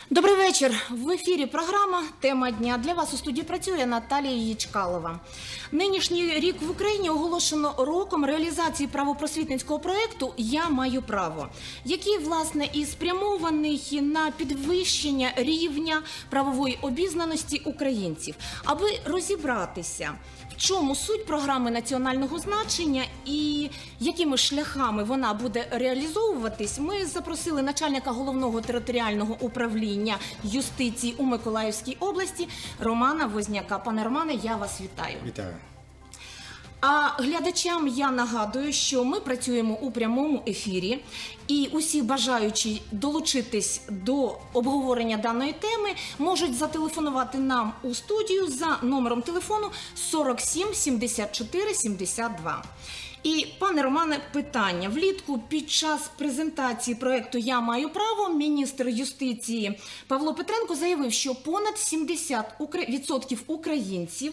Добрий вечір. В ефірі програма «Тема дня». Для вас у студії працює Наталія Ячкалова. Нинішній рік в Україні оголошено роком реалізації правопросвітницького проєкту «Я маю право», який, власне, і спрямований на підвищення рівня правової обізнаності українців. Аби розібратися, в чому суть програми національного значення і якими шляхами вона буде реалізовуватись, ми запросили начальника Головного територіального управління юстиції у Миколаївській області Романа Возняка. Пане Романе, я вас вітаю. Вітаю. А глядачам я нагадую, що ми працюємо у прямому ефірі, і усі бажаючі долучитись до обговорення даної теми можуть зателефонувати нам у студію за номером телефону 47 74 72. І, пане Романе, питання. Влітку під час презентації проєкту «Я маю право» міністр юстиції Павло Петренко заявив, що понад 70% українців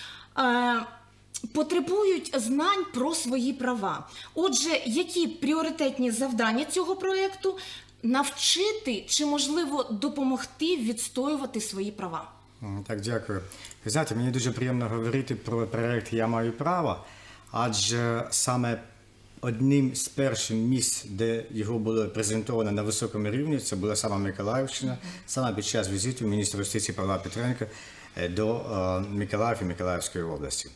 потребують знань про свої права. Отже, які пріоритетні завдання цього проєкту? Навчити чи, можливо, допомогти відстоювати свої права? Так, дякую. Ви знаєте, мені дуже приємно говорити про проєкт «Я маю право», адже саме одним з перших місць, де його було презентовано на високому рівні, це була саме Миколаївщина, саме під час візиту міністра юстиції Павла Петренка до Миколаєва і Миколаївської області.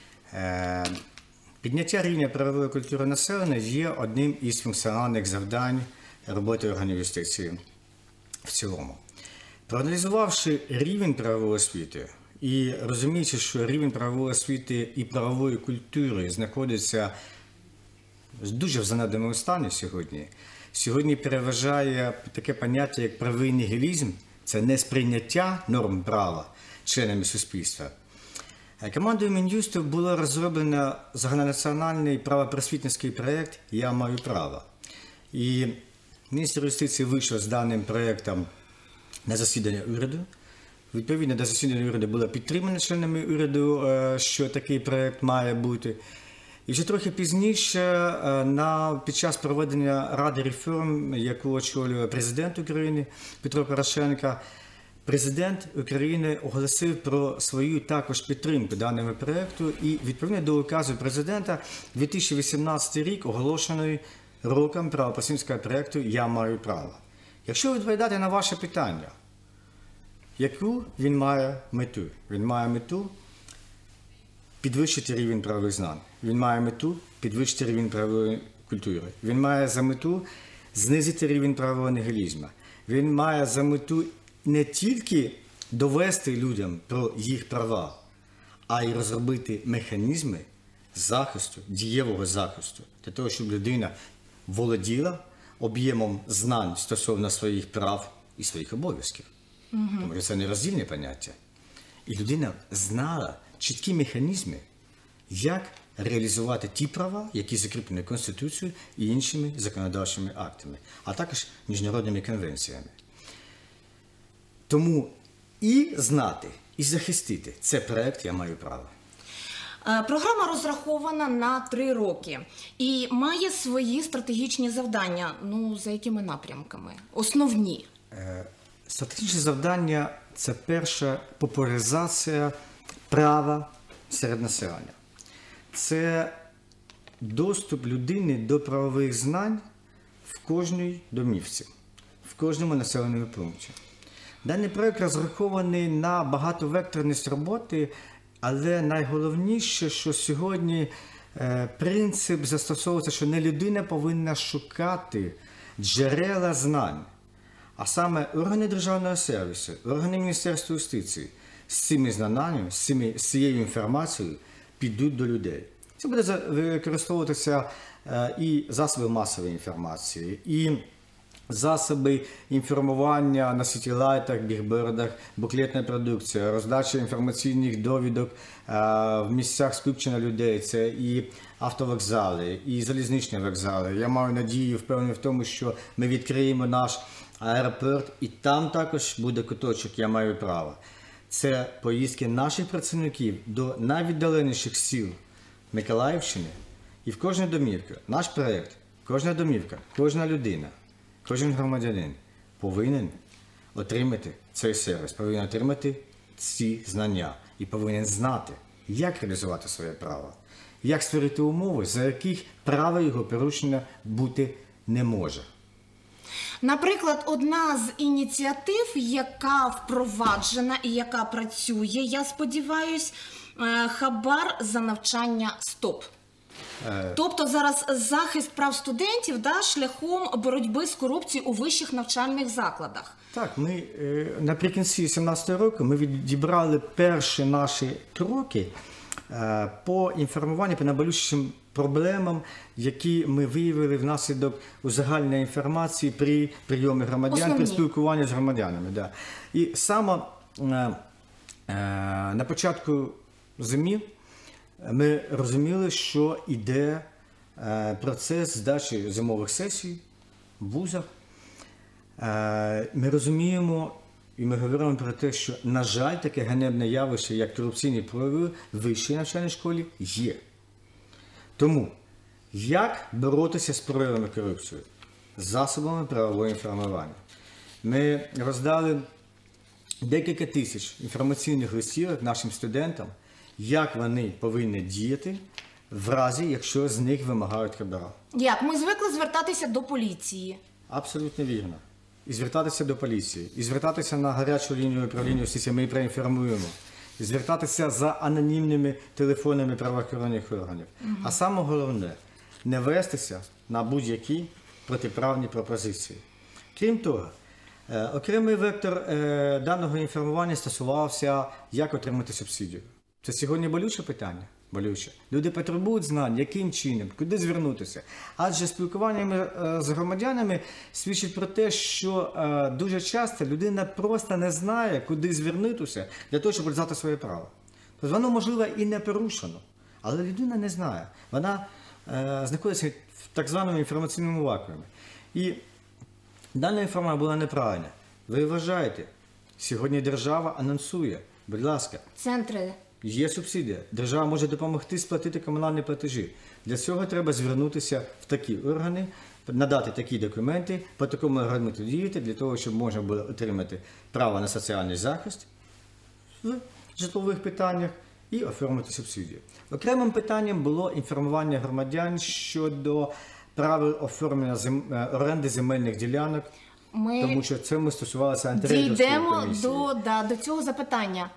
Підняття рівня правової культури населення є одним із функціональних завдань роботи органів юстиції в цілому. Проаналізувавши рівень правової освіти і розуміючи, що рівень правової освіти і правової культури знаходиться дуже в занедбаному стані сьогодні переважає таке поняття, як правовий нігілізм, це несприйняття норм права членами суспільства. Командою Мін'юсту було розроблено загальнонаціональний правопросвітницький проєкт «Я маю право». І міністр юстиції вийшов з даним проєктом на засідання уряду. Відповідно до засідання уряду було підтримано членами уряду, що такий проєкт має бути. І вже трохи пізніше, під час проведення Ради реформ, яку очолює президент України Петро Порошенко, президент України оголосив про свою також підтримку даного проєкту і відповідно до указу президента 2018 рік оголошений роком правопросвітницького проєкту «Я маю право». Якщо відповідати на ваше питання, яку він має мету? Він має мету підвищити рівень правових знань. Він має мету підвищити рівень правової культури. Він має за мету знизити рівень правового нігілізму. Він має за мету не тільки довести людям про їх права, а й розробити механізми захисту, дієвого захисту, для того, щоб людина володіла об'ємом знань стосовно своїх прав і своїх обов'язків. Тому що це нероздільне поняття. І людина знала чіткі механізми, як реалізувати ті права, які закріплені Конституцією і іншими законодавчими актами, а також міжнародними конвенціями. Тому і знати, і захистити – це проєкт «Я маю право». Програма розрахована на 3 роки і має свої стратегічні завдання. За якими напрямками? Основні. Стратегічне завдання – це перша популяризація права серед населення. Це доступ людини до правових знань в кожній домівці, в кожному населеному пункті. Даний проєкт розрахований на багатовекторність роботи, але найголовніше, що сьогодні принцип застосовується, що не людина повинна шукати джерела знань, а саме органи державного сервісу, органи Міністерства юстиції з цими знаннями, з цією інформацією підуть до людей. Це буде використовуватися і засоби масової інформації, і засоби інформування на сітілайтах, бігбордах, буклетна продукція, роздача інформаційних довідок в місцях скупчення людей. Це і автовокзали, і залізничні вокзали. Я маю надію, впевнений в тому, що ми відкриємо наш аеропорт, і там також буде куточок «Я маю право». Це поїздки наших працівників до найвіддаленіших сіл Миколаївщини, і в кожній домівці наш проєкт, кожна домівка, кожна людина, кожен громадянин повинен отримати цей сервіс, повинен отримати ці знання і повинен знати, як реалізувати своє право, як створити умови, за яких право його порушення бути не може. Наприклад, одна з ініціатив, яка впроваджена і яка працює, я сподіваюсь, хабар за навчання СТОП. Тобто зараз захист прав студентів шляхом боротьби з корупцією у вищих навчальних закладах. Так, ми наприкінці 2017 року ми відібрали перші наші кроки по інформуванню, по найболючішим проблемам, які ми виявили внаслідок узагальнення інформації при прийомі громадян, при спілкуванні з громадянами. Да. І саме на початку зими ми розуміли, що йде процес здачі зимових сесій в вузах. Ми розуміємо і ми говоримо про те, що, на жаль, таке ганебне явище, як корупційні прояви в вищій навчальній школі, є. Тому, як боротися з проявами корупції? Засобами правового інформування. Ми роздали декілька тисяч інформаційних листів нашим студентам, як вони повинні діяти в разі, якщо з них вимагають хабара. Як? Ми звикли звертатися до поліції. Абсолютно вірно. І звертатися до поліції, і звертатися на гарячу лінію управління юстиції, ми проінформуємо, і звертатися за анонімними телефонами правоохоронних органів. А саме головне – не вестися на будь-які протиправні пропозиції. Крім того, окремий вектор даного інформування стосувався, як отримати субсидію. Це сьогодні болюче питання? Болюче. Люди потребують знань, яким чином, куди звернутися. Адже спілкування з громадянами свідчить про те, що дуже часто людина просто не знає, куди звернутися для того, щоб реалізувати своє право. Тобто воно, можливо, і не порушено, але людина не знає. Вона знаходиться в так званому інформаційному вакуумі. І дана інформація була неправильна. Ви вважаєте, сьогодні держава анонсує, будь ласка, центри. Є субсидія. Держава може допомогти сплатити комунальні платежі. Для цього треба звернутися в такі органи, надати такі документи, по такому алгоритму діяти, для того, щоб можна було отримати право на соціальний захист в житлових питаннях і оформити субсидію. Окремим питанням було інформування громадян щодо правил оформлення оренди земельних ділянок, тому що це стосувалося антирейдерської комісії. Дійдемо до цього запитання.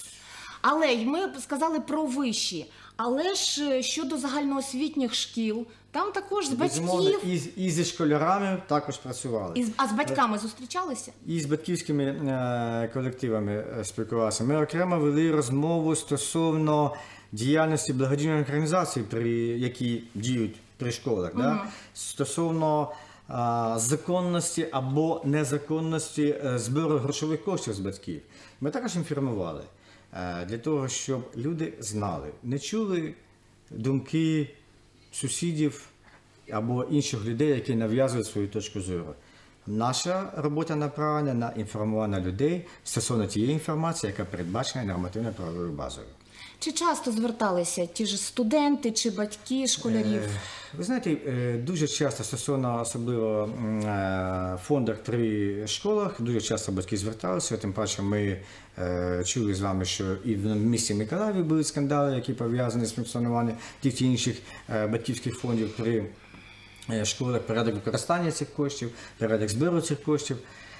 Але ми сказали про вищі. Але ж щодо загальноосвітніх шкіл, там також з батьків... І зі школярами також працювали. А з батьками зустрічалися? І з батьківськими колективами спілкувалися. Ми окремо вели розмову стосовно діяльності благодійних організацій, які діють при школах. Стосовно законності або незаконності збору грошових коштів з батьків. Ми також інформували. Для того, щоб люди знали, не чули думки сусідів або інших людей, які нав'язують свою точку зору. Наша робота направлена на інформування людей стосовно тієї інформації, яка передбачена нормативно-правовою базою. Чи часто зверталися ті ж студенти, чи батьки школярів? Ви знаєте, дуже часто стосовно особливо фондах при школах, дуже часто батьки зверталися, тим паче ми чули з вами, що і в місті Миколаєві були скандали, які пов'язані з функціонуванням тих чи інших батьківських фондів при школах, порядок використання цих коштів, порядок збору цих коштів.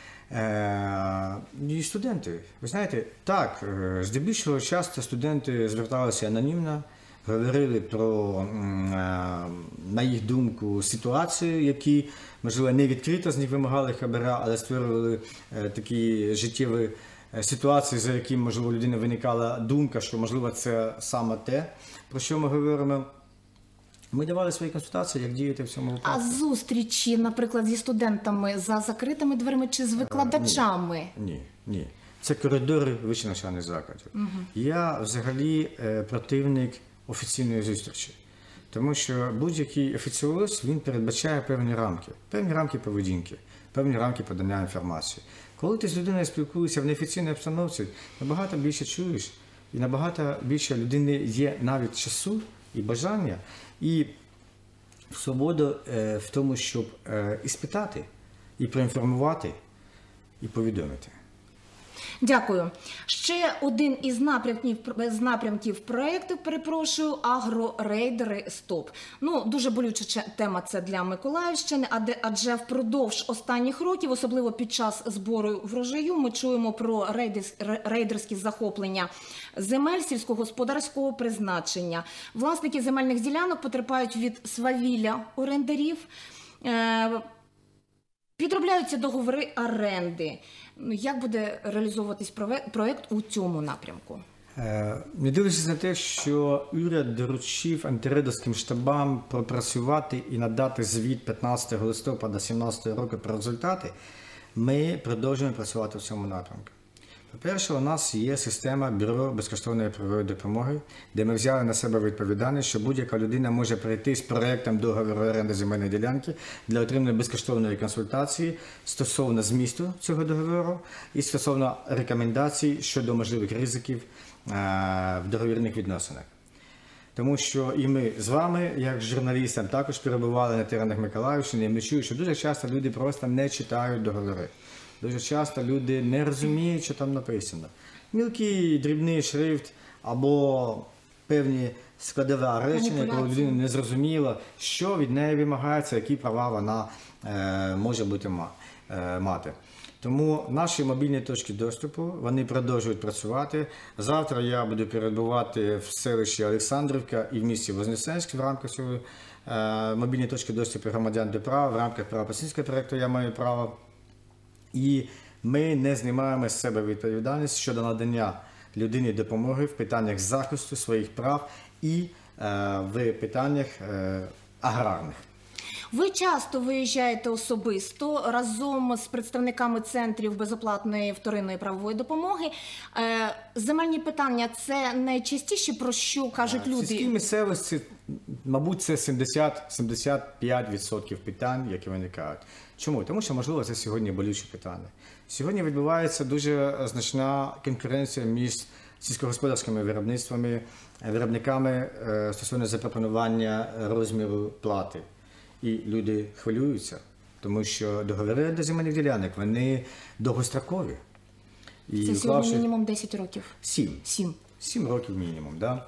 І студенти, ви знаєте, так, здебільшого часто студенти зверталися анонімно, говорили про, на їх думку, ситуації, які, можливо, не відкрито з них вимагали хабара, але створювали такі життєві ситуації, за якими, можливо, у людини виникала думка, що, можливо, це саме те, про що ми говоримо. Ми давали свої консультації, як діяти в цьому випадку. А зустрічі, наприклад, зі студентами за закритими дверима чи з викладачами? Ні. Це коридори вищих навчальних закладів. Я взагалі противник офіційної зустрічі. Тому що будь-який офіціоз, він передбачає певні рамки поведінки, певні рамки подання інформації. Коли ти з людиною спілкуєшся в неофіційній обстановці, набагато більше чуєш, і набагато більше людини є навіть часу і бажання, і свободу в тому, щоб і спитати, і проінформувати, і повідомити. Дякую. Ще один із напрямків проєкту, агрорейдери СТОП. Ну, дуже болюча тема це для Миколаївщини, адже впродовж останніх років, особливо під час збору врожаю, ми чуємо про рейдерські захоплення земель сільськогосподарського призначення. Власники земельних ділянок потерпають від свавілля орендарів, підробляються договори оренди. Як буде реалізовуватись проєкт у цьому напрямку? Не дивлячись на те, що уряд доручив антирейдерським штабам пропрацювати і надати звіт 15 листопада 2017 року про результати, ми продовжуємо працювати в цьому напрямку. По-перше, у нас є система Бюро безкоштовної правової допомоги, де ми взяли на себе відповідальність, що будь-яка людина може прийти з проєктом договору оренди земельної ділянки для отримання безкоштовної консультації стосовно змісту цього договору і стосовно рекомендацій щодо можливих ризиків в договірних відносинах. Тому що і ми з вами, як журналістам, також перебували на теренах Миколаївщини, і ми чуємо, що дуже часто люди просто не читають договори. Дуже часто люди не розуміють, що там написано. Мілкий, дрібний шрифт або певні складові речення, коли людина не зрозуміла, що від неї вимагається, які права вона може мати. Тому наші мобільні точки доступу, вони продовжують працювати. Завтра я буду перебувати в селищі Олександрівка і в місті Вознесенськ в рамках цього мобільні точки доступу громадян до права, в рамках правопосільського проєкту «Я маю право». І ми не знімаємо з себе відповідальність щодо надання людині допомоги в питаннях захисту своїх прав і в питаннях аграрних. Ви часто виїжджаєте особисто разом з представниками центрів безоплатної вторинної правової допомоги. Земельні питання – це найчастіше, про що кажуть люди? В сільській місцевості, мабуть, це 70-75% питань, які виникають. Чому? Тому що, можливо, це сьогодні болючі питання. Сьогодні відбувається дуже значна конкуренція між сільськогосподарськими виробниками стосовно запропонування розміру плати. І люди хвилюються, тому що договори до земельних ділянок, вони довгострокові. І це сьогодні мінімум 10 років? 7 років мінімум, да?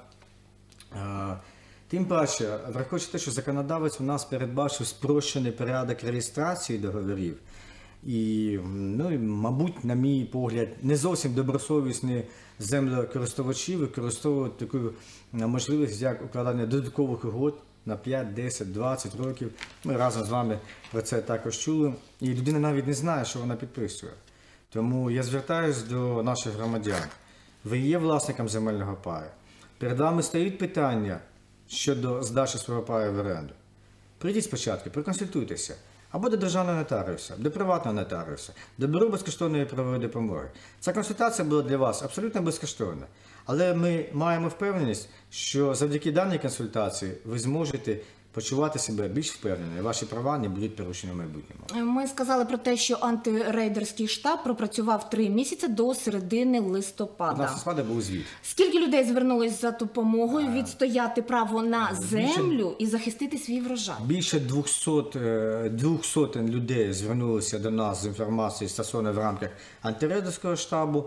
Тим паче, враховуючи те, що законодавець у нас передбачив спрощений порядок реєстрації договорів, і, мабуть, на мій погляд, не зовсім добросовісні землекористувачі використовують таку можливість, як укладання додаткових угод на 5, 10, 20 років. Ми разом з вами про це також чули. І людина навіть не знає, що вона підписує. Тому я звертаюся до наших громадян. Ви є власником земельного паю. Перед вами стоїть питання щодо здачі свого паю в оренду. Прийдіть спочатку, проконсультуйтеся. Або до державного нотаріуса, до приватного нотаріуса, до бюро безкоштовної правової допомоги. Ця консультація була для вас абсолютно безкоштовна. Але ми маємо впевненість, що завдяки даній консультації ви зможете почувати себе більш впевнено, і ваші права не будуть порушені в майбутньому. Ми сказали про те, що антирейдерський штаб пропрацював 3 місяці до середини листопада. 15 листопада був звіт. Скільки людей звернулось за допомогою відстояти право на землю і захистити свій врожай? Більше 200 людей звернулися до нас з інформацією стосовно в рамках антирейдерського штабу.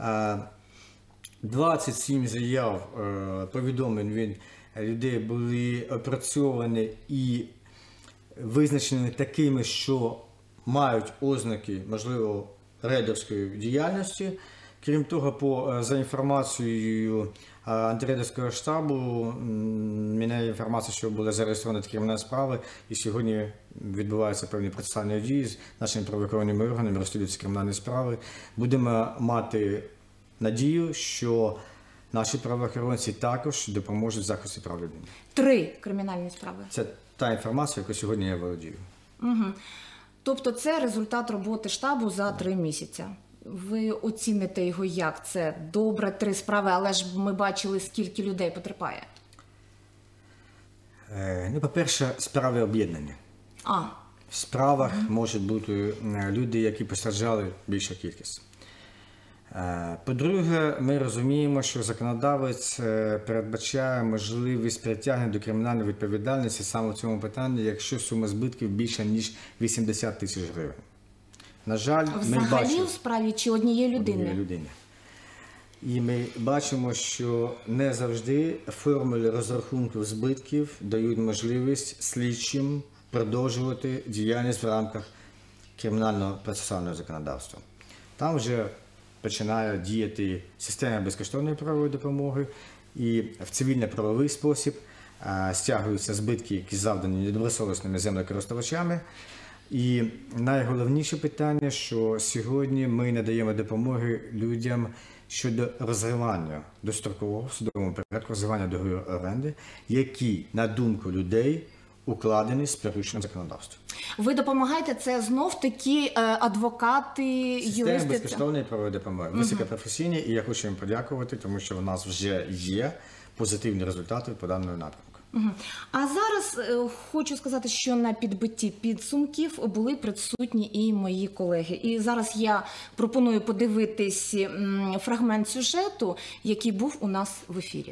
27 заяв, повідомлень від людей були опрацьовані і визначені такими, що мають ознаки, можливо, рейдерської діяльності. Крім того, за інформацією антирейдерського штабу, мене інформація, що була зареєстрована кримінальна справа, і сьогодні відбуваються певні процесуальні дії з нашими правоохоронними органами, розслідуються кримінальні справи. Будемо мати надію, що наші правоохоронці також допоможуть в захисті прав людини. 3 кримінальні справи. Це та інформація, яку сьогодні я володію. Угу. Тобто це результат роботи штабу за 3 місяці. Ви оціните його як? Це добре, 3 справи, але ж ми бачили, скільки людей потерпає. По-перше, справи об'єднані. В справах можуть бути люди, які постраждали більша кількість. По-друге, ми розуміємо, що законодавець передбачає можливість притягнення до кримінальної відповідальності саме в цьому питанні, якщо сума збитків більша, ніж 80 тисяч гривень. На жаль, ми Взагалі бачимо у справі чи однієї однієї людини? людини. І ми бачимо, що не завжди формули розрахунків збитків дають можливість слідчим продовжувати діяльність в рамках кримінального процесуального законодавства. Там вже починає діяти система безкоштовної правової допомоги, і в цивільно-правовий спосіб стягуються збитки, які завдані недобросовісними землекористувачами. І найголовніше питання, що сьогодні ми надаємо допомоги людям щодо розривання дострокового в судовому порядку, розривання договору оренди, які, на думку людей, укладені з порушенням законодавства. Ви допомагаєте, це знов-таки адвокати, Система юристи? безкоштовної правової допомоги. Високопрофесійні, і я хочу їм подякувати, тому що у нас вже є позитивні результати по даному напрямку. А зараз хочу сказати, що на підбитті підсумків були присутні і мої колеги. І зараз я пропоную подивитись фрагмент сюжету, який був у нас в ефірі.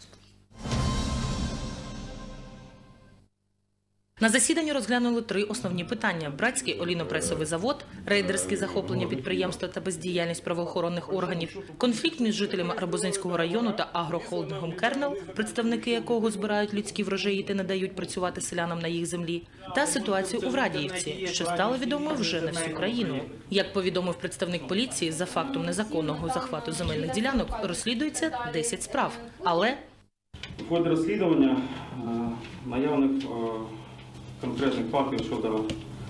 На засіданні розглянули 3 основні питання: братський олійно-пресовий завод, рейдерське захоплення підприємства та бездіяльність правоохоронних органів, конфлікт між жителями Арбузинського району та агрохолдингом «Кернел», представники якого збирають людські врожаї та не дають працювати селянам на їх землі, та ситуацію у Врадіївці, що стало відомою вже на всю країну. Як повідомив представник поліції, за фактом незаконного захвату земельних ділянок розслідується 10 справ. Але в ході розслідування наявних конкретних фактів щодо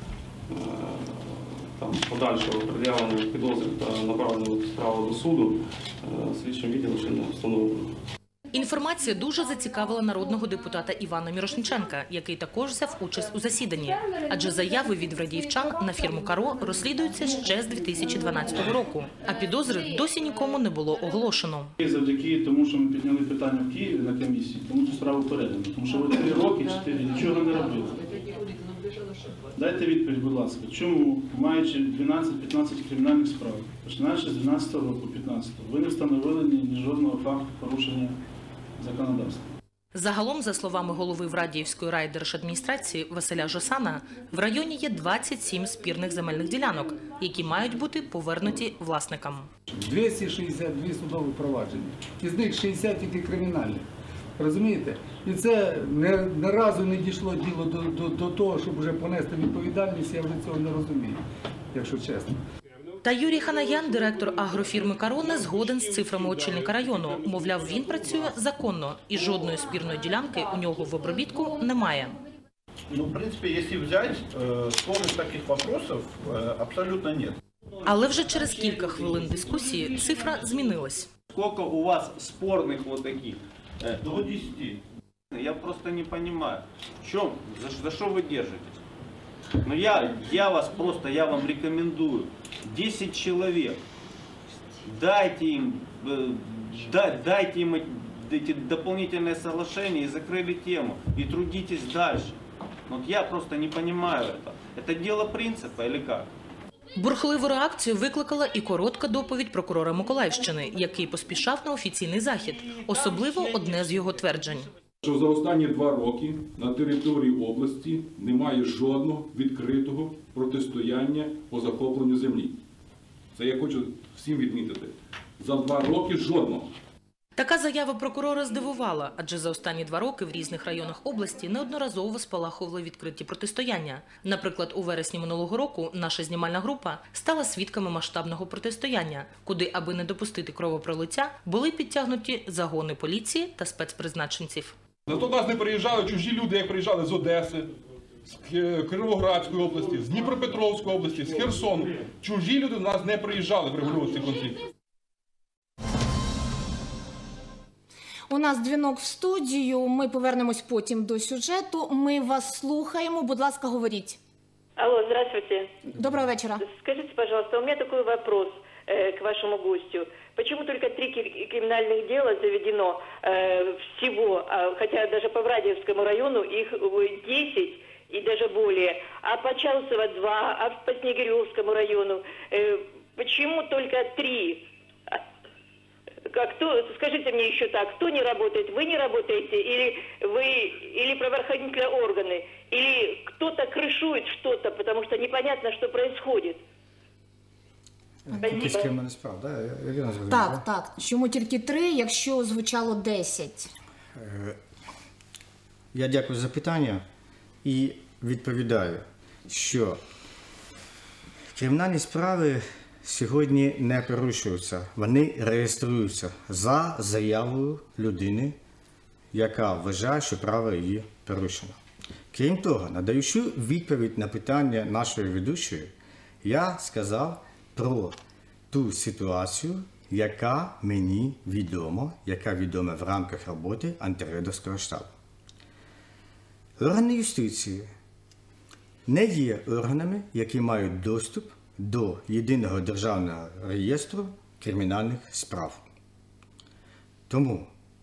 подальшого пред'явлення підозри та направлення справи до суду слідчим відділом ще не встановлено. інформація дуже зацікавила народного депутата Івана Мірошниченка, який також взяв участь у засіданні. Адже заяви від врадіївчан на фірму «Каро» розслідуються ще з 2012 року, а підозри досі нікому не було оголошено. Завдяки тому, що ми підняли питання в Києві на комісії, тому що справа передана. Тому що ви 3 роки, 4 нічого не робили. Дайте відповідь, будь ласка, чому, маючи 12-15 кримінальних справ, починаючи з 12 року, 15, ви не встановили ні жодного факту порушення законодавства? Загалом, за словами голови Врадіївської райдержадміністрації Василя Жосана, в районі є 27 спірних земельних ділянок, які мають бути повернуті власникам. 262 судові провадження, із них 60 тільки кримінальні. Розумієте? І це не разу не дійшло діло до того, щоб вже понести відповідальність, я вже цього не розумію, якщо чесно. Та Юрій Ханаян, директор агрофірми «Каро», не згоден з цифрами очільника району. Мовляв, він працює законно і жодної спірної ділянки у нього в обробітку немає. Ну, в принципе, если взять, сложных таких вопросов абсолютно нет. Але вже через кілька хвилин дискусії цифра змінилась. Сколько у вас спорных вот таких? До 10. Я просто не понимаю, в чем, за что вы держитесь? Ну я вам рекомендую, 10 человек, дайте им эти дополнительные соглашения и закрыли тему, и трудитесь дальше. Вот я просто не понимаю это. Это дело принципа или как? Бурхливу реакцію викликала і коротка доповідь прокурора Миколаївщини, який поспішав на офіційний захід. Особливо одне з його тверджень. Що за останні 2 роки на території області немає жодного відкритого протистояння по захопленню землі. Це я хочу всім відмітити. За 2 роки жодного. Така заява прокурора здивувала, адже за останні 2 роки в різних районах області неодноразово спалахували відкриті протистояння. Наприклад, у вересні минулого року наша знімальна група стала свідками масштабного протистояння, куди, аби не допустити кровопролиття, були підтягнуті загони поліції та спецпризначенців. Зато до нас не приїжджали чужі люди, як приїжджали з Одеси, з Кіровоградської області, з Дніпропетровської області, з Херсону. Чужі люди до нас не приїжджали врегулювати ці конфлікти. У нас дзвінок в студію, ми повернемось потім до сюжету. Ми вас слухаємо, будь ласка, говоріть. Алло, здравствуйте. Доброго вечера. Скажите, пожалуйста, у меня такой вопрос к вашему гостю. Почему только 3 криминальных дела заведено всего, хотя даже по Врадиевскому району их 10 и даже более, а по Чаусово 2, а по Снегиревскому району почему только 3? Скажите мне еще так, кто не работает? Вы не работаете или правоохранительные органы? Или кто-то крышует что-то, потому что непонятно, что происходит? Кількість кримінальних справ, так? Я вірно зрозумів, Так, так. Чому тільки 3, якщо звучало 10? Я дякую за запитання і відповідаю, що кримінальні справи сьогодні не порушуються, вони реєструються за заявою людини, яка вважає, що право її порушено. Крім того, надаючи відповідь на питання нашої ведучої, я сказав про ту ситуацію, яка мені відома, яка відома в рамках роботи антирейдерського штабу. Органи юстиції не є органами, які мають доступ до єдиного державного реєстру кримінальних справ. Тому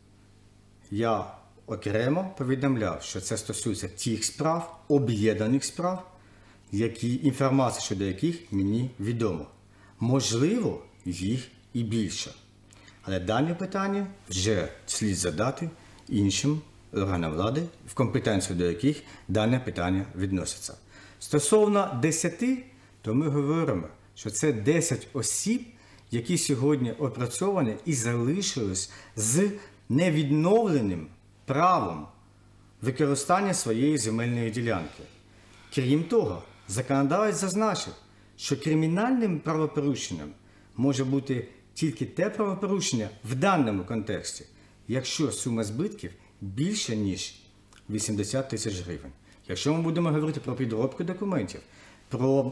я окремо повідомляв, що це стосується тих справ, об'єднаних справ, інформація щодо яких мені відома. Можливо, їх і більше. Але дане питання вже слід задати іншим органам влади, в компетенцію до яких дане питання відноситься. Стосовно 10, то ми говоримо, що це 10 осіб, які сьогодні опрацьовані і залишились з невідновленим правом використання своєї земельної ділянки. Крім того, законодавець зазначив, що кримінальним правопорушенням може бути тільки те правопорушення в даному контексті, якщо сума збитків більше, ніж 80 тисяч гривень. Якщо ми будемо говорити про підробку документів, про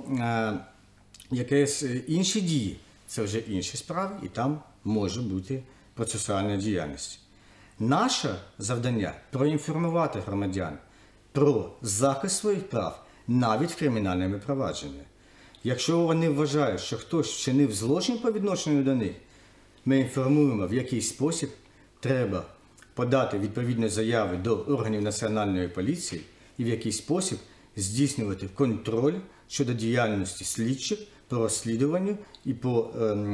якісь інші дії, це вже інші справи, і там може бути процесуальна діяльність. Наше завдання – проінформувати громадян про захист своїх прав навіть в кримінальному провадженні. Якщо вони вважають, що хтось вчинив злочин по відношенню до них, ми інформуємо, в який спосіб треба подати відповідні заяви до органів Національної поліції і в який спосіб здійснювати контроль щодо діяльності слідчих по розслідуванню і по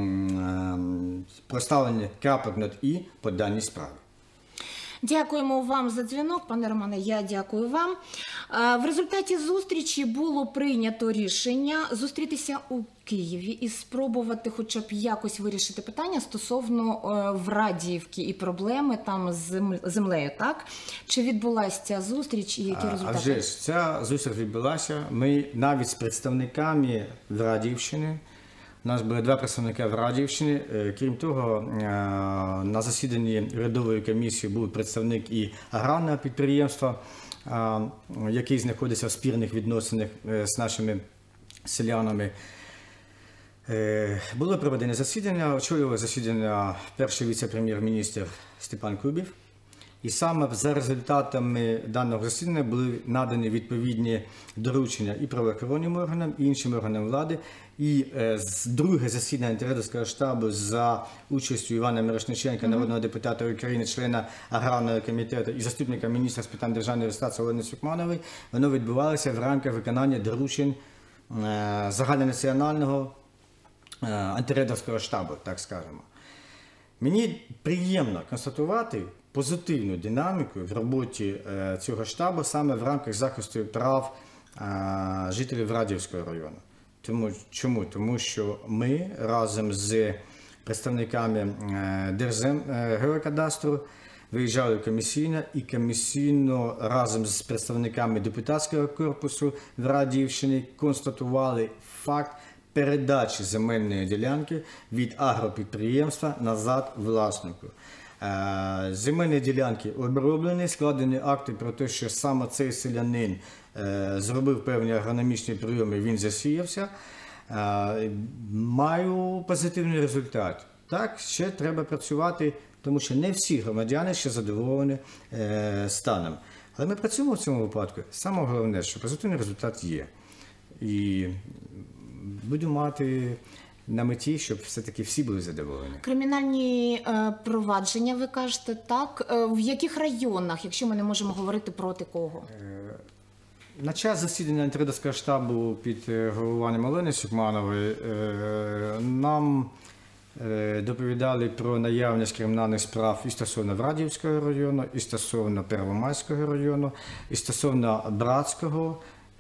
проставленню крапок над «і» по даній справі. Дякуємо вам за дзвінок, пане Романе, я дякую вам. В результаті зустрічі було прийнято рішення зустрітися у Києві і спробувати хоча б якось вирішити питання стосовно Врадіївки і проблеми там з землею, так? Чи відбулася ця зустріч і які результати? А вже ж, ця зустріч відбулася. Ми навіть з представниками Врадіївщини, у нас були 2 представники Врадіївщини. Крім того, на засіданні урядової комісії був представник і аграрного підприємства, який знаходиться в спірних відносинах з нашими селянами. Було проведене засідання, очолював засідання перший віце-прем'єр-міністр Степан Кубів. І саме за результатами даного засідання були надані відповідні доручення і правоохоронним органам, і іншим органам влади. І друге засідання антирейдерського штабу за участю Івана Мірошниченка, народного депутата України, члена аграрного комітету і заступника міністра з питань державної реєстрації Олени Сукманової, воно відбувалося в рамках виконання доручень загальнонаціонального антирейдерського штабу, так скажемо. Мені приємно констатувати позитивну динаміку в роботі цього штабу саме в рамках захисту прав жителів Врадіївського району. Чому? Тому що ми разом з представниками Держгеокадастру виїжджали комісійно і комісійно разом з представниками депутатського корпусу Врадіївщини констатували факт передачі земельної ділянки від агропідприємства назад власнику. Земельні ділянки оброблені, складені акти про те, що саме цей селянин зробив певні агрономічні прийоми, він засіявся. Маю позитивний результат. Так, ще треба працювати, тому що не всі громадяни ще задоволені станом. Але ми працюємо в цьому випадку. Саме головне, що позитивний результат є. І будемо мати на меті, щоб все-таки всі були задоволені. Кримінальні провадження, ви кажете, так? В яких районах, якщо ми не можемо говорити проти кого? На час засідання антирейдерського штабу під головуванням Олени Сукманової нам доповідали про наявність кримінальних справ і стосовно Врадіївського району, і стосовно Первомайського району, і стосовно Братського,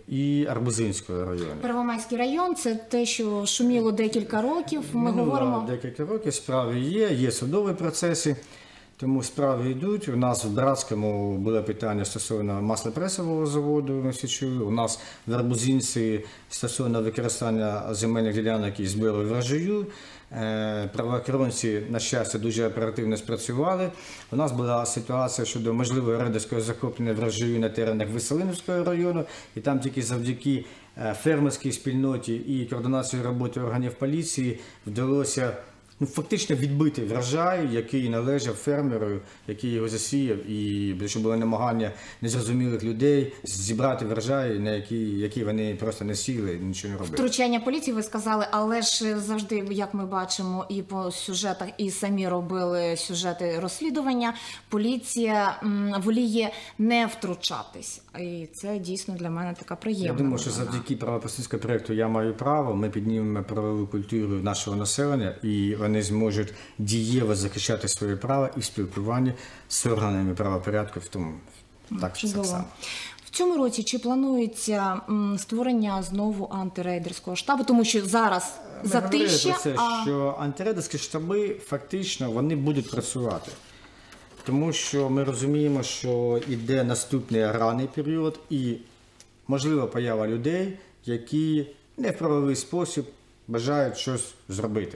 і Арбузинського району. Первомайський район – це те, що шуміло декілька років. Ми говоримо... Декілька років, справи є судові процеси, тому справи йдуть. У нас в Братському було питання стосовно маслопресового заводу, ми всі чули. У нас в Арбузинці стосовно використання земельних ділянок і збору врожаю. Правоохоронці, на щастя, дуже оперативно спрацювали. У нас була ситуація щодо можливого рейдерського захоплення врожаю на теренах Веселинівського району, і там тільки завдяки фермерській спільноті і координації роботи органів поліції вдалося фактично відбити врожай, який належав фермеру, який його засіяв, і що було намагання незрозумілих людей зібрати врожай, на які вони просто не сіяли, нічого не робили. Втручання поліції, ви сказали, але ж завжди, як ми бачимо, і по сюжетах, і самі робили сюжети розслідування, поліція воліє не втручатись. І це дійсно для мене така приємна. Я думаю, що завдяки правопростинському проєкту «Я маю право» ми піднімемо правову культуру нашого населення, і вони зможуть дієво захищати свої права і в спілкуванні з органами правопорядку в тому. Так само. В цьому році чи планується створення знову антирейдерського штабу? Тому що зараз затища. Ми говорили про це, що антирейдерські штаби фактично вони будуть працювати. Тому що ми розуміємо, що йде наступний аграрний період і можлива поява людей, які не в правовий спосіб бажають щось зробити.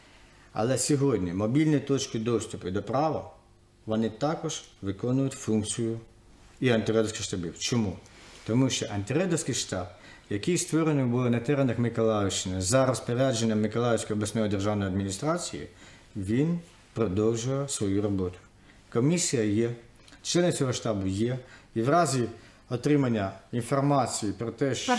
Але сьогодні мобільні точки доступу до права, вони також виконують функцію і антирейдерських штабів. Чому? Тому що антирейдерський штаб, який створений був на теренах Миколаївщини за розпорядженням Миколаївської обласної державної адміністрації, він продовжує свою роботу. Комісія є, члени цього штабу є, і в разі отримання інформації про те, що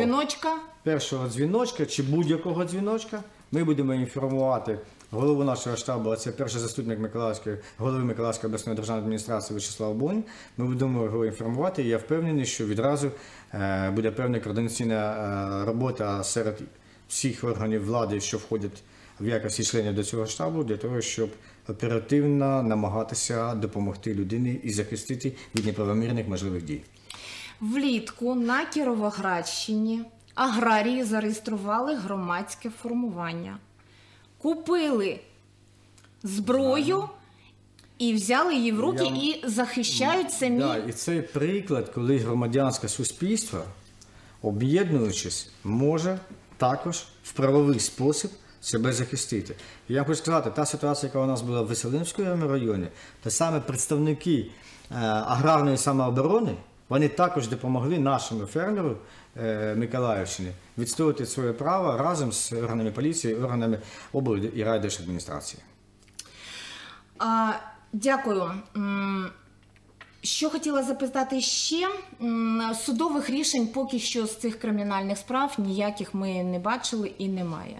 першого дзвіночка чи будь-якого дзвіночка, ми будемо інформувати голову нашого штабу, а це перший заступник голови Миколаївської обласної державної адміністрації Вячеслав Бонь. Ми будемо його інформувати, і я впевнений, що відразу буде певна координаційна робота серед всіх органів влади, що входять в якості членів до цього штабу, для того, щоб оперативно намагатися допомогти людині і захистити від неправомірних можливих дій. Влітку на Кіровоградщині аграрії зареєстрували громадське формування. Купили зброю і взяли її в руки і захищають самі. І цей приклад, коли громадянське суспільство, об'єднуючись, може також в правовий спосіб себе захистити. І я хочу сказати, та ситуація, яка у нас була в Веселинівському районі, то саме представники аграрної самооборони, вони також допомогли нашому фермеру Миколаївщини відстоювати своє право разом з органами поліції, органами обл. І райдержадміністрації. Дякую. Що хотіла запитати ще, судових рішень поки що з цих кримінальних справ ніяких ми не бачили і немає.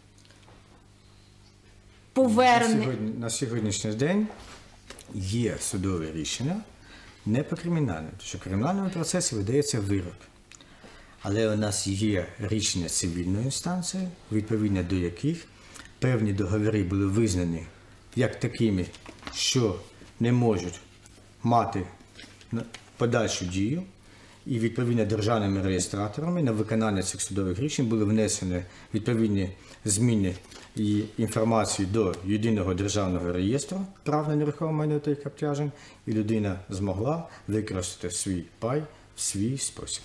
На сьогоднішній день є судові рішення не по кримінальному, тому що в кримінальному процесі видається вирок. Але у нас є рішення цивільної інстанції, відповідно до яких певні договори були визнані як такими, що не можуть мати подальшу дію, і відповідно державними реєстраторами на виконання цих судових рішень були внесені відповідні зміни і інформації до єдиного державного реєстру прав на нерухоме майно та їх обтяжень, і людина змогла використати свій пай в свій спосіб.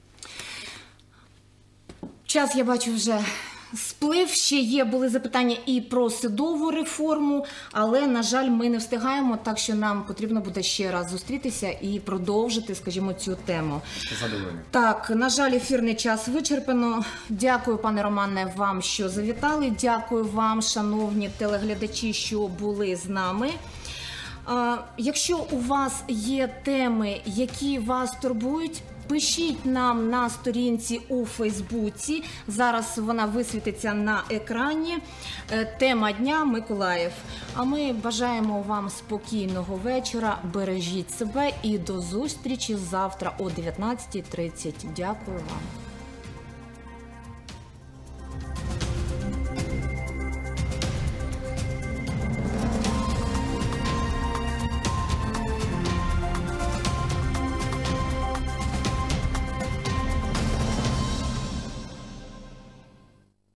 Час, я бачу, вже сплив. Ще були запитання і про судову реформу, але, на жаль, ми не встигаємо, так що нам потрібно буде ще раз зустрітися і продовжити, скажімо, цю тему. Задоволення. Так, на жаль, ефірний час вичерпано. Дякую, пане Романе, вам, що завітали. Дякую вам, шановні телеглядачі, що були з нами. Якщо у вас є теми, які вас турбують, пишіть нам на сторінці у Фейсбуці. Зараз вона висвітиться на екрані. Тема дня – Миколаїв. А ми бажаємо вам спокійного вечора, бережіть себе і до зустрічі завтра о 19:30. Дякую вам.